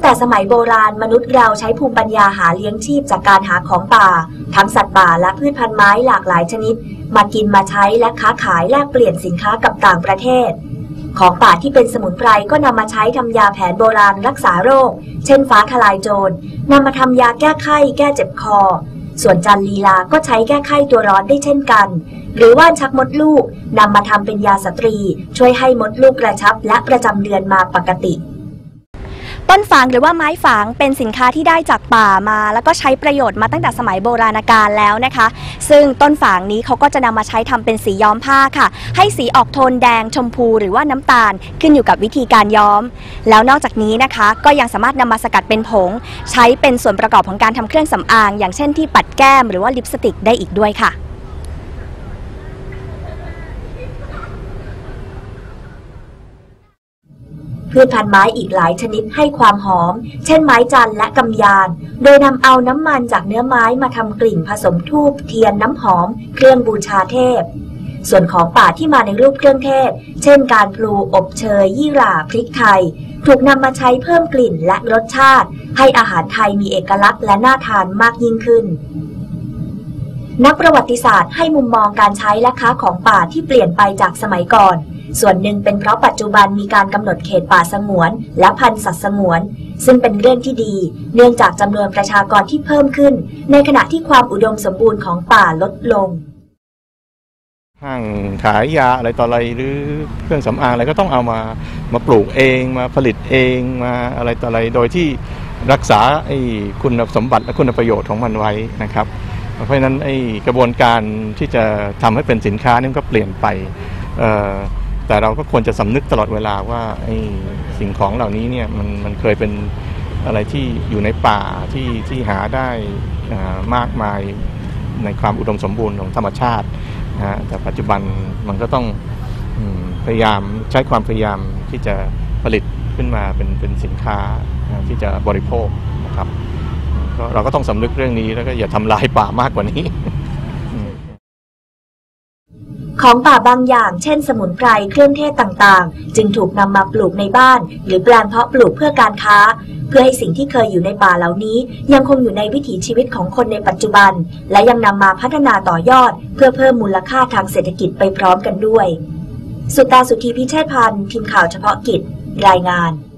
แต่สมัยโบราณมนุษย์เราใช้ภูมิปัญญาหาเลี้ยงชีพจากการหาของป่าทั้งสัตว์ป่าและพืชพันธุ์ไม้หลากหลายชนิดมากินมาใช้และค้าขายแลกเปลี่ยนสินค้ากับต่างประเทศของป่าที่เป็นสมุนไพรก็นำมาใช้ทำยาแผนโบราณรักษาโรคเช่นฟ้าทลายโจรนำมาทำยาแก้ไข้แก้เจ็บคอส่วนจันลีลาก็ใช้แก้ไข้ตัวร้อนได้เช่นกันหรือว่านชักมดลูกนำมาทำเป็นยาสตรีช่วยให้มดลูกกระชับและประจำเดือนมาปกติต้นฝางหรือว่าไม้ฝางเป็นสินค้าที่ได้จากป่ามาแล้วก็ใช้ประโยชน์มาตั้งแต่สมัยโบราณกาลแล้วนะคะซึ่งต้นฝางนี้เขาก็จะนำมาใช้ทำเป็นสีย้อมผ้าค่ะให้สีออกโทนแดงชมพูหรือว่าน้ำตาลขึ้นอยู่กับวิธีการย้อมแล้วนอกจากนี้นะคะก็ยังสามารถนำมาสกัดเป็นผงใช้เป็นส่วนประกอบของการทำเครื่องสำอางอย่างเช่นที่ปัดแก้มหรือว่าลิปสติกได้อีกด้วยค่ะพืชพันธุ์ไม้อีกหลายชนิดให้ความหอมเช่นไม้จันและกำยานโดยนำเอาน้ำมันจากเนื้อไม้มาทำกลิ่นผสมธูปเทียนน้ำหอมเครื่องบูชาเทพส่วนของป่าที่มาในรูปเครื่องเทศเช่นการพลูอบเชยยี่หร่าพริกไทยถูกนำมาใช้เพิ่มกลิ่นและรสชาติให้อาหารไทยมีเอกลักษณ์และน่าทานมากยิ่งขึ้นนักประวัติศาสตร์ให้มุมมองการใช้และค้าของป่าที่เปลี่ยนไปจากสมัยก่อนส่วนหนึ่งเป็นเพราะปัจจุบันมีการกำหนดเขตป่าสงวนและพันธุ์สัตว์สงวนซึ่งเป็นเรื่องที่ดีเนื่องจากจำนวนประชากรที่เพิ่มขึ้นในขณะที่ความอุดมสมบูรณ์ของป่าลดลงห้างขายยาอะไรต่ออะไรหรือเครื่องสำอางอะไรก็ต้องเอามาปลูกเองมาผลิตเองมาอะไรต่ออะไรโดยที่รักษาคุณสมบัติและคุณประโยชน์ของมันไว้นะครับเพราะฉะนั้นกระบวนการที่จะทำให้เป็นสินค้านี่ก็เปลี่ยนไปแต่เราก็ควรจะสำนึกตลอดเวลาว่าสิ่งของเหล่านี้เนี่ยมันเคยเป็นอะไรที่อยู่ในป่าที่หาได้มากมายในความอุดมสมบูรณ์ของธรรมชาตินะแต่ปัจจุบันมันก็ต้องพยายามใช้ความพยายามที่จะผลิตขึ้นมาเป็นสินค้าที่จะบริโภคนะครับเราก็ต้องสำนึกเรื่องนี้แล้วก็อย่าทำลายป่ามากกว่านี้ของป่าบางอย่างเช่นสมุนไพรเครื่องเทศต่างๆจึงถูกนำมาปลูกในบ้านหรือแปลงเพาะปลูกเพื่อการค้าเพื่อให้สิ่งที่เคยอยู่ในป่าเหล่านี้ยังคงอยู่ในวิถีชีวิตของคนในปัจจุบันและยังนำมาพัฒนาต่อยอดเพื่อเพิ่มมูลค่าทางเศรษฐกิจไปพร้อมกันด้วยสุตา สุธี พิเชษพันธ์ทีมข่าวเฉพาะกิจรายงาน